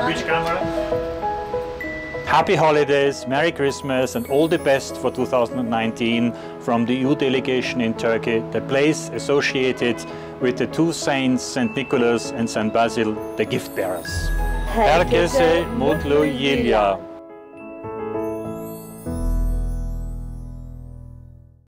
Which camera? Happy holidays, Merry Christmas and all the best for 2019 from the EU delegation in Turkey, the place associated with the two saints, St. Nicholas and St. Basil, the gift bearers. Herkese mutlu yıllar.